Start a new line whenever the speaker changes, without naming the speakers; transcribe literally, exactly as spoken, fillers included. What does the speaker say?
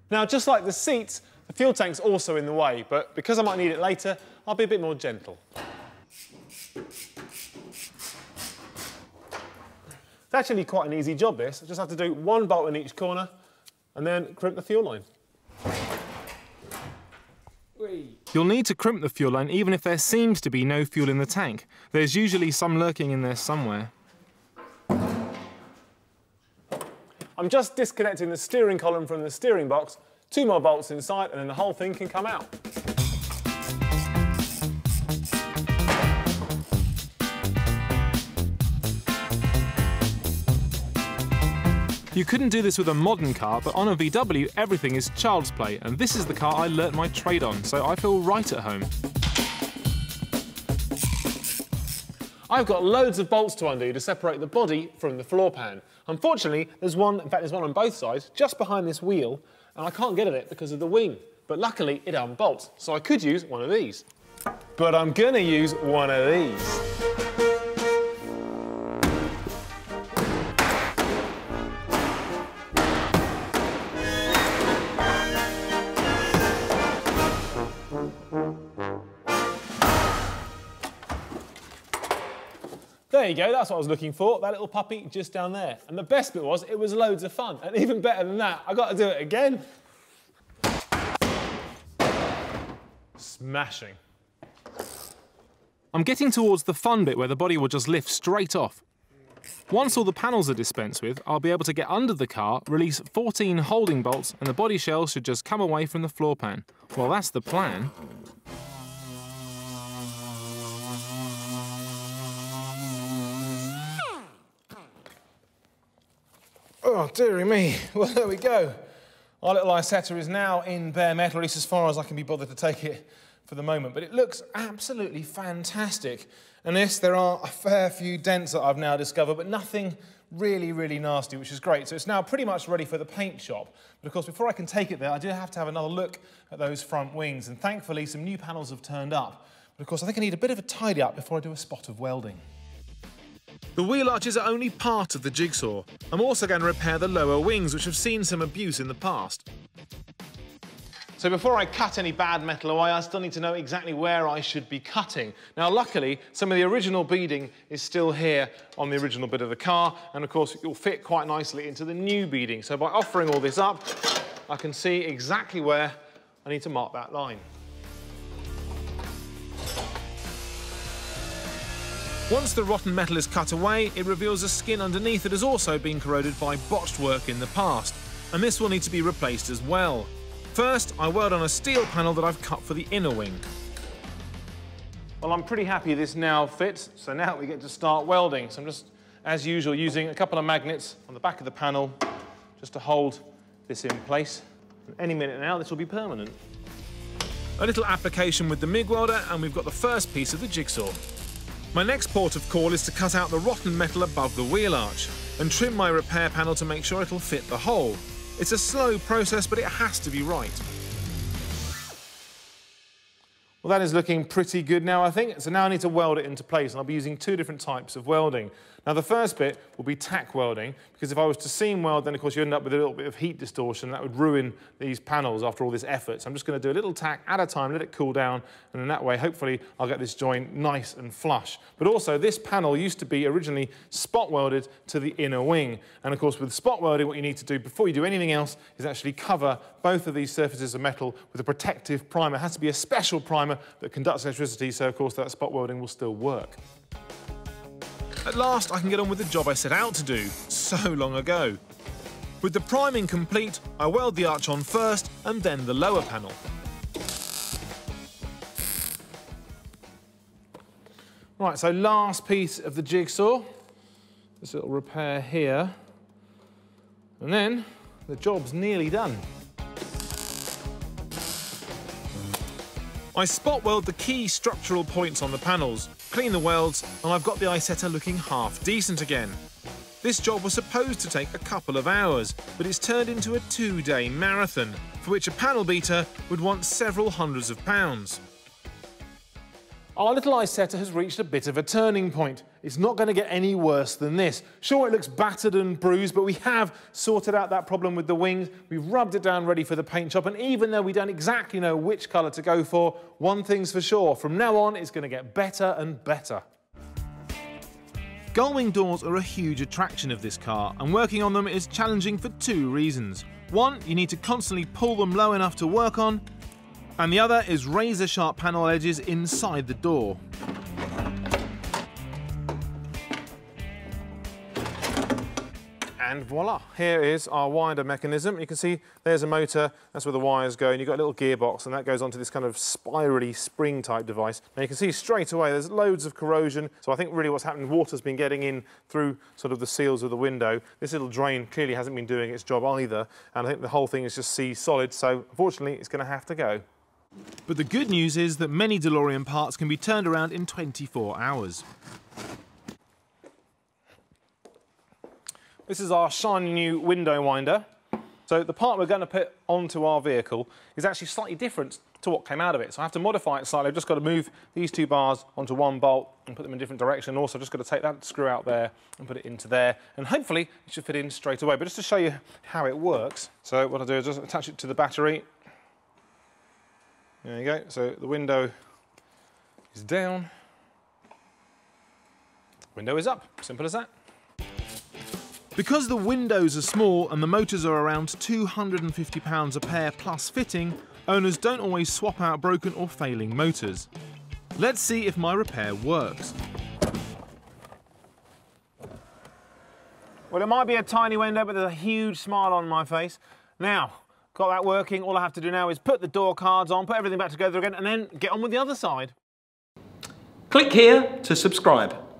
Now, just like the seats, the fuel tank's also in the way, but because I might need it later, I'll be a bit more gentle. It's actually quite an easy job, this. I just have to do one bolt in each corner and then crimp the fuel line.
You'll need to crimp the fuel line even if there seems to be no fuel in the tank. There's usually some lurking in there somewhere.
I'm just disconnecting the steering column from the steering box, two more bolts inside, and then the whole thing can come out.
You couldn't do this with a modern car, but on a V W, everything is child's play, and this is the car I learnt my trade on, so I feel right at home.
I've got loads of bolts to undo to separate the body from the floor pan. Unfortunately, there's one, in fact there's one on both sides, just behind this wheel, and I can't get at it because of the wing. But luckily, it unbolts, so I could use one of these. But I'm gonna use one of these. There you go, that's what I was looking for, that little puppy just down there. And the best bit was, it was loads of fun. And even better than that, I got to do it again. Smashing.
I'm getting towards the fun bit where the body will just lift straight off. Once all the panels are dispensed with, I'll be able to get under the car, release fourteen holding bolts, and the body shell should just come away from the floor pan. Well, that's the plan.
Oh, dearie me. Well, there we go. Our little Isetta is now in bare metal, at least as far as I can be bothered to take it for the moment. But it looks absolutely fantastic. And yes, there are a fair few dents that I've now discovered, but nothing really, really nasty, which is great. So it's now pretty much ready for the paint shop. But of course, before I can take it there, I do have to have another look at those front wings. And thankfully, some new panels have turned up. But of course, I think I need a bit of a tidy up before I do a spot of welding.
The wheel arches are only part of the jigsaw. I'm also going to repair the lower wings, which have seen some abuse in the past.
So before I cut any bad metal away, I still need to know exactly where I should be cutting. Now, luckily, some of the original beading is still here on the original bit of the car, and of course, it will fit quite nicely into the new beading. So by offering all this up, I can see exactly where I need to mark that line.
Once the rotten metal is cut away, it reveals a skin underneath that has also been corroded by botched work in the past, and this will need to be replaced as well. First, I weld on a steel panel that I've cut for the inner wing.
Well, I'm pretty happy this now fits, so now we get to start welding. So I'm just, as usual, using a couple of magnets on the back of the panel just to hold this in place. And any minute now, this will be permanent.
A little application with the MIG welder, and we've got the first piece of the jigsaw. My next port of call is to cut out the rotten metal above the wheel arch and trim my repair panel to make sure it'll fit the hole. It's a slow process, but it has to be right.
Well, that is looking pretty good now, I think. So now I need to weld it into place, and I'll be using two different types of welding. Now, the first bit will be tack welding, because if I was to seam weld, then, of course, you end up with a little bit of heat distortion. That would ruin these panels after all this effort. So I'm just going to do a little tack at a time, let it cool down, and in that way, hopefully, I'll get this joint nice and flush. But also, this panel used to be originally spot welded to the inner wing. And, of course, with spot welding, what you need to do before you do anything else is actually cover both of these surfaces of metal with a protective primer. It has to be a special primer that conducts electricity, so, of course, that spot welding will still work.
At last, I can get on with the job I set out to do, so long ago. With the priming complete, I weld the arch on first and then the lower panel.
Right, so last piece of the jigsaw, this little repair here, and then the job's nearly done.
I spot weld the key structural points on the panels, clean the welds, and I've got the Isetta looking half decent again. This job was supposed to take a couple of hours, but it's turned into a two-day marathon, for which a panel beater would want several hundreds of pounds.
Our little Isetta has reached a bit of a turning point. It's not going to get any worse than this. Sure, it looks battered and bruised, but we have sorted out that problem with the wings. We've rubbed it down ready for the paint job, and even though we don't exactly know which colour to go for, one thing's for sure, from now on it's going to get better and better.
Gullwing doors are a huge attraction of this car, and working on them is challenging for two reasons. One, you need to constantly pull them low enough to work on, and the other is razor sharp panel edges inside the door.
And voila, here is our winder mechanism. You can see there's a motor, that's where the wires go, and you've got a little gearbox, and that goes onto this kind of spirally spring type device. Now you can see straight away there's loads of corrosion, so I think really what's happened, water's been getting in through sort of the seals of the window. This little drain clearly hasn't been doing its job either, and I think the whole thing is just sea solid, so unfortunately it's going to have to go.
But the good news is that many Delorean parts can be turned around in twenty-four hours.
This is our shiny new window winder. So the part we're going to put onto our vehicle is actually slightly different to what came out of it. So I have to modify it slightly. I've just got to move these two bars onto one bolt and put them in a different direction. Also, I've just got to take that screw out there and put it into there. And hopefully it should fit in straight away. But just to show you how it works. So what I'll do is just attach it to the battery. There you go. So the window is down. Window is up. Simple as that.
Because the windows are small and the motors are around two hundred and fifty pounds a pair plus fitting, owners don't always swap out broken or failing motors. Let's see if my repair works.
Well, it might be a tiny window, but there's a huge smile on my face. Now, got that working. All I have to do now is put the door cards on, put everything back together again, and then get on with the other side.
Click here to subscribe.